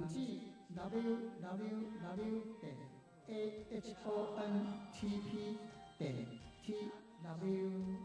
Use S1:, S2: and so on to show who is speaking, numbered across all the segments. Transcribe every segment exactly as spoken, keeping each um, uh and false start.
S1: 网址 w w w 点 a h o n t p 点 t w。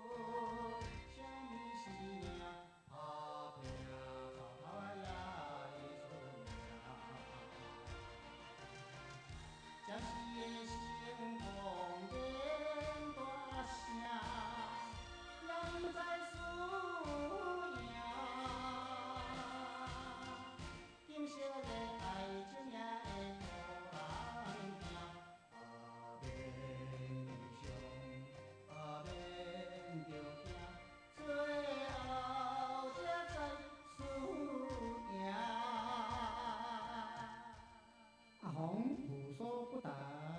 S1: 阿红无所不谈。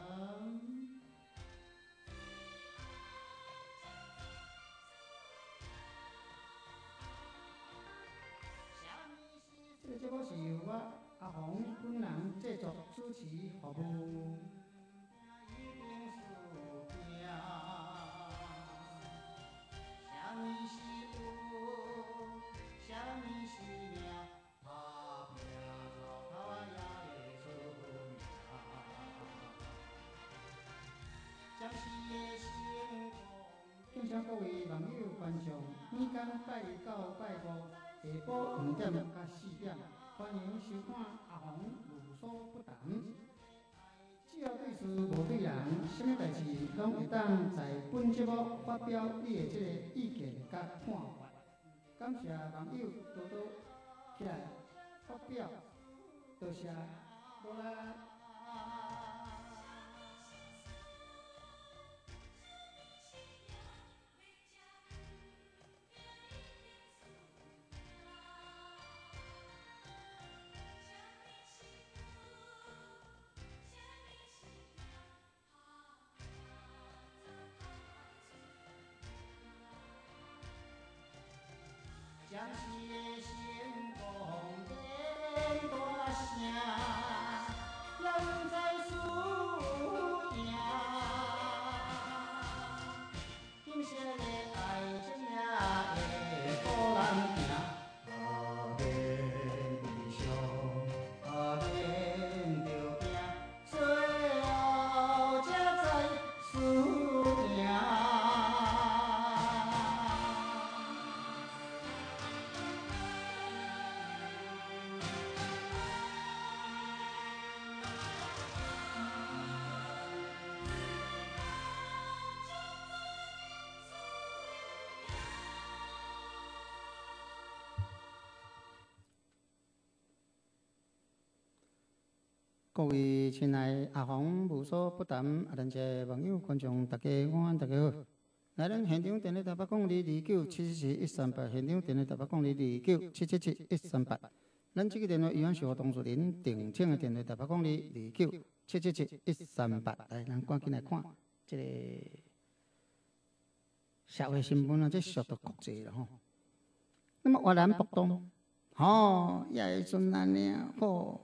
S1: 这个节目是由我阿红本人制作、主持、服务。敬请各位网友观众，每天拜一到拜五下晡五点到四点，欢迎收看阿红无所不谈。只要对事无对人，什么代志拢会当在本节目发表你的这个意见甲看法。感谢网友多多起来发表，多谢，无啦。将西的星光变大声，人在输赢。金色的爱情也会互人行。下面理想，下面着行，最后才知输赢。各位亲爱阿红无所不谈，啊，咱这网友观众大家午安，大家好。来，咱现场电话台北讲二二九七七七一三八，现场电话台北讲二二九七七七一三八。咱这个电话依然是活动主人定请的电话台北讲二二九七七七一三八。来，咱赶紧来看这个社会新闻啊，这速度国际了吼。那么越南北东，吼，也会阵安尼啊，吼。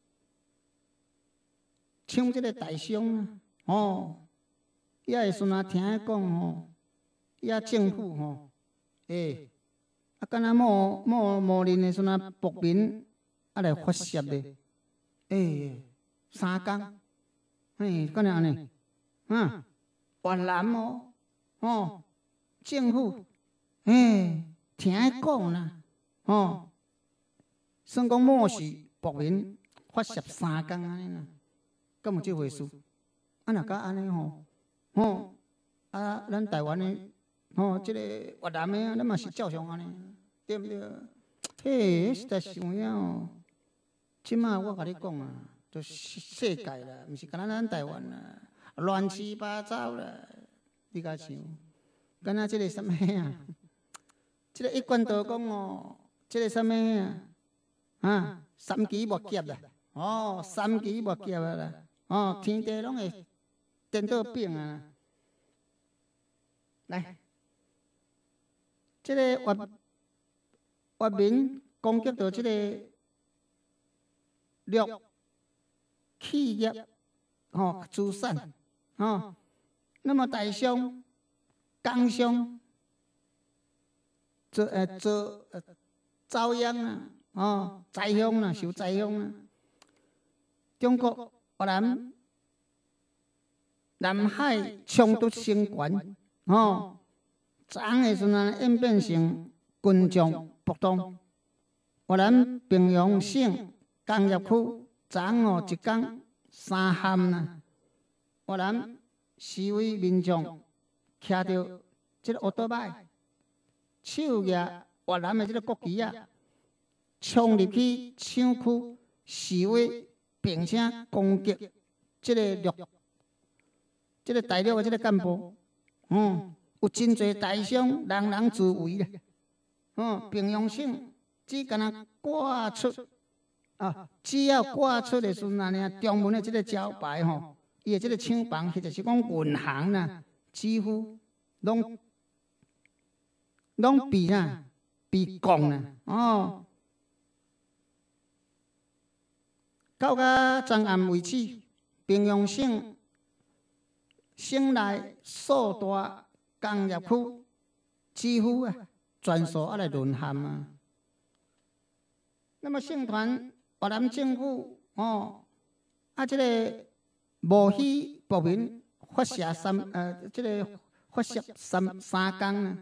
S1: 唱这个大商啊，哦，也会顺啊听讲吼，也政府吼，诶，啊，敢若某某某人的顺啊国民啊来发泄咧，诶，三工，嘿，敢若安尼，啊，越南哦，哦，政府，诶，听讲啦，哦，算讲某是国民发泄三工安尼啦。敢有这回事？啊，若甲安尼吼，吼，啊，咱台湾的，吼，这个越南的啊，咱嘛是照常安尼，对不对？嘿，实在是有影哦。即马我甲你讲啊，就世界啦，毋是干咱咱台湾啦，乱七八糟啦，你甲想？敢若这个什么啊？这个一贯道讲哦，这个什么啊？啊，三级莫劫啦，哦，三级莫劫啊啦。哦，天地拢会颠倒变啊！来，这个越越民攻击到这个绿企业哦资产哦，那么大商、工商做呃做呃遭殃啊，哦，灾殃啦，受灾殃啦。 中国越南南海冲突升悬，吼，昨昏的时阵演变成军将暴动。越南平壤省工业区昨昏哦一天三陷啦，越南示威民众徛着即个奥多摆，手举越南的即个国旗啊，冲入去厂区示威，并且攻击即个陆、即个大陆的即个干部。嗯，有真侪大伤，人人自危咧。嗯，平壤省只敢若挂出啊，只要挂出的时阵啊，中文的即个招牌吼，伊的即个厂房或者是讲银行呐，几乎拢拢被啥被攻啦。哦，到甲昨暗为止，平壤省省内数大工业区几乎啊全数啊来沦陷啊。那么省团越南政府哦啊，这个无许国民发射三呃，这个发射三三天啊。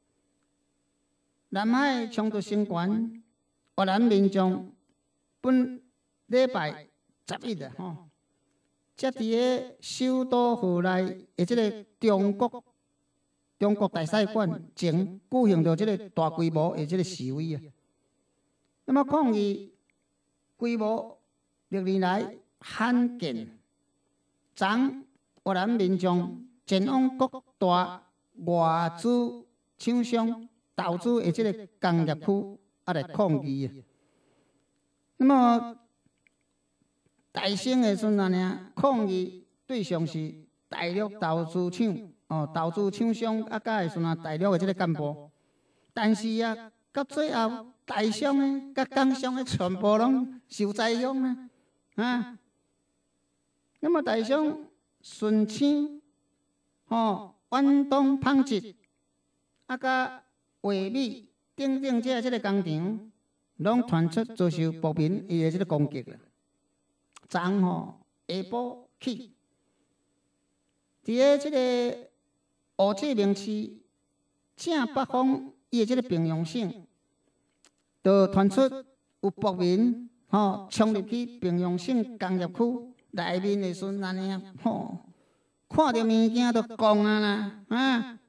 S1: 南海冲突升悬，越南民众本礼拜十一啊，吼，则伫个首都河内的即个中国中国大使馆前举行着即个大规模的即个示威啊。那么抗议规模历年来罕见，昨越南民众前往各大外资厂商投资的即个工业区啊来抗议啊。那么大兴的时阵呢，抗议对象是大陆投资厂哦，投资厂商啊，甲的时阵大陆的即个干部，但是啊，到最后大商的、甲工商的全部拢受灾殃啊！啊，那么大商顺清哦，远东纺织啊，甲华美等等这即个工厂，拢传出遭受暴民伊的即个攻击啦。昨吼下晡起，伫个即个胡志明市正北方伊的即个平壤省，就传出有暴民吼冲入去平壤省工业区内面的时阵，安尼啊吼，看到物件都讲啊啦，啊，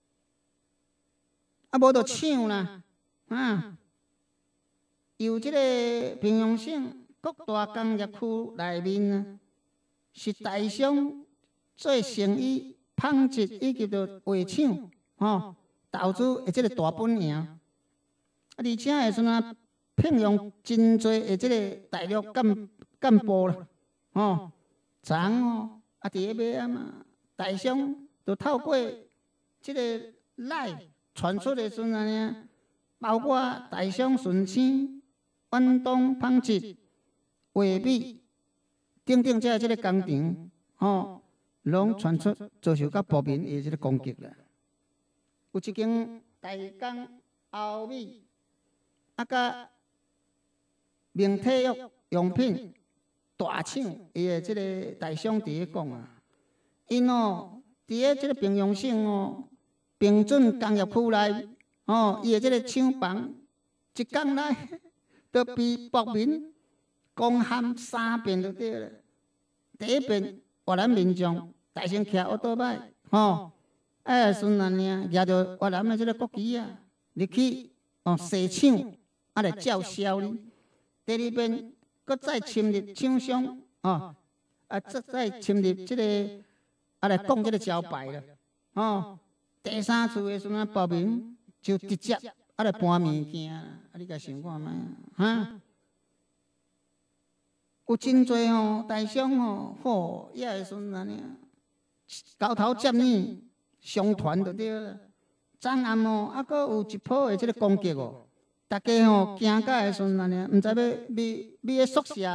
S1: 啊无就抢啦，啊，由即个平壤省各大工业区内面啊，是大商做生意、纺织以及着画厂吼投资的即个大本营，啊，而且的时阵聘用真侪的即个大陆干干部啦，吼，昨哦啊伫个尾暗啊，大商就透过即个赖传出的时阵呢，包括大商顺清、远东纺织、华美等等这即个工厂，吼，拢传出遭受到暴民的即个攻击啦。有一间大工欧美啊，甲名体育用品大厂伊的即个大商伫咧讲啊，因哦伫咧即个平壤省哦，平准工业区内哦，伊的即个厂房一天内都被暴民攻陷三遍就对了。第一遍越南民众大声徛奥多摆，吼，哎，孙安尼举着越南的即个国旗啊，入去哦洗厂啊来叫嚣哩。第二遍，搁再侵入厂商，哦，啊，再再侵入即个啊来讲即个招牌了，哦。第三次的时阵，暴民就直接啊来搬物件，啊，你甲想看觅，哈？有真侪吼大商吼，吼，也会阵安尼，交头接耳，商团就对了。昨暗吼，啊，搁有一波的即个攻击哦。大家吼惊甲的时阵安尼，毋知要秘秘个宿舍，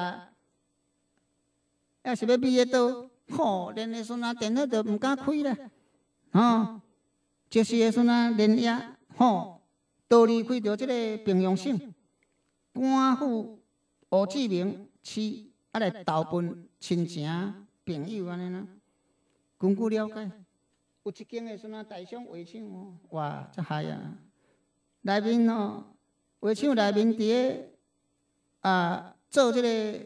S1: 还是要秘个倒？吼，连的时阵电脑都毋敢开咧，吼，就是个时阵连夜吼，逃离开着即个平壤省，赶赴胡志明市啊来投奔亲情朋友安尼啦。根据了解，有一间的时阵大商画厂哦，哇，真嗨啊！内面哦，画厂内面伫个啊做即、这个，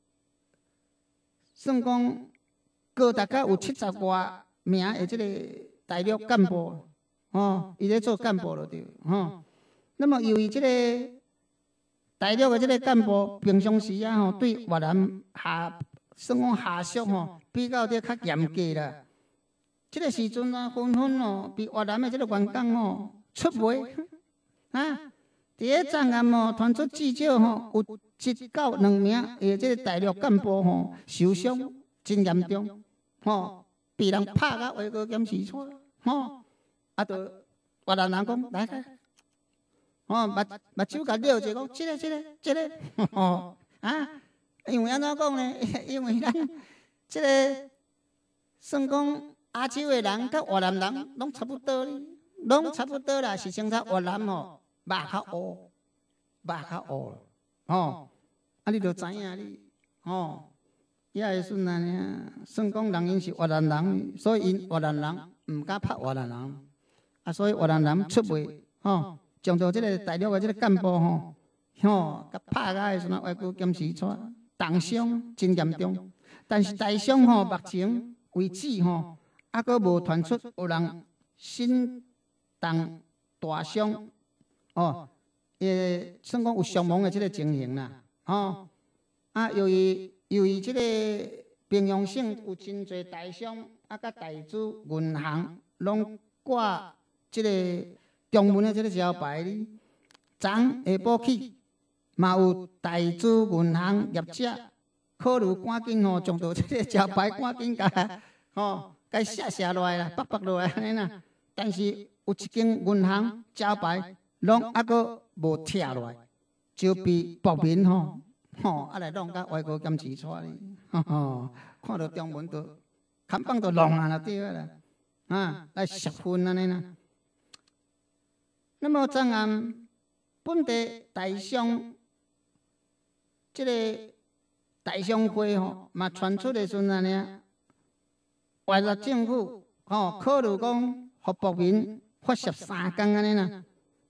S1: 算讲高大概有七十外名的即个大陆干部哦，伊咧做干部了对，吼、哦。那么由于即个大陆的即个干部，平常时啊吼，对越南下算讲下属吼，比较咧较严格啦。即、这个时阵啊，纷纷哦，被越南的即个员工哦出卖啊。伫个展案哦，传出至少吼有一到两名的即个大陆干部吼受伤真严重，吼被人拍甲外国检视出，吼啊，就越南人讲来来，吼目目睭甲撩者讲，即个即个即个，吼啊，因为安怎讲呢？因为咱即个算讲亚洲的人甲越南人拢差不多哩，拢差不多啦，是相差越南吼。肉较乌，肉较乌，吼！啊，你著知影哩，吼！遐个孙安尼，算讲人因是越南人，所以因越南人毋敢拍越南人，啊，所以越南人出卖，吼，将到即个大陆个即个干部吼，吼，甲拍甲个时阵，外国检视出重伤真严重，但是大伤吼目前为止吼，还阁无传出有人心动大伤。哦，也算讲有伤亡的即个情形啦，哦，啊，由于由于即个平阳省有真侪大商啊，甲大资银行拢挂即个中文的即个招牌哩。昨下晡起，嘛有大资银行业者考虑赶紧吼，将到即个招牌赶紧甲吼，甲写写落来啦，绑绑落来安尼啦。但是有一间银行招牌。拢还阁无拆落来，就被国民吼吼啊来弄甲外国检视出哩，吼吼，看到中文都看板都弄啊啦对啊啦，啊来十分安尼啦。那么昨暗本地大商即个大商会吼，嘛传出的时阵安尼，外国政府吼考虑讲，互国民发十三天安尼啦。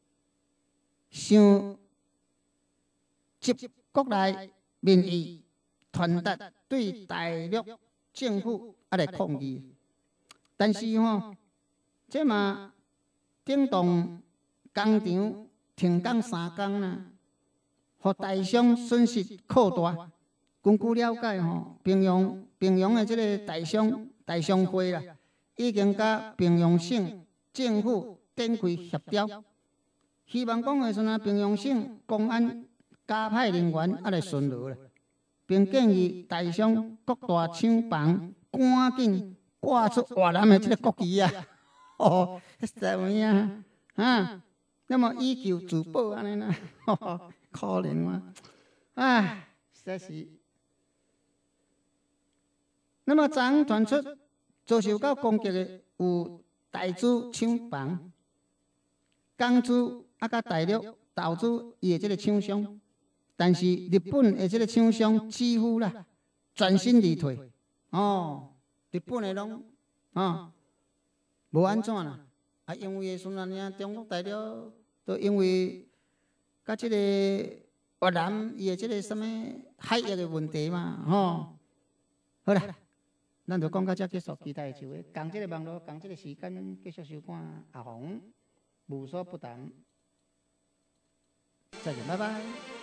S1: 想集国内民意，传达对大陆政府啊来抗议，但是吼，这嘛顶动工厂停工三工啦，互大商损失扩大。根据了解吼，平阳平阳的这个大商大商会啦，已经甲平阳省政府展开协调。希望讲的是呢，平阳省公安加派人员啊来巡逻啦，并建议大商各大厂房赶紧挂出越南的这个国旗啊！哦，实有影啊！那么以求自保安尼啦，可怜啊！唉，实在是。那么昨传出遭受到攻击的有大资厂房、港资。啊，甲大陆投资伊的即个厂商，但是日本的即个厂商几乎啦全身而退。哦，日本的拢啊无安怎啦，啊因为孙安尼中国大陆都因为甲即个越南伊的即个什么海域的问题嘛，吼、哦。好啦，咱就讲到这结束，期待收尾。共即个网络，共即个时间继续收看阿红，无所不谈。再见，拜拜。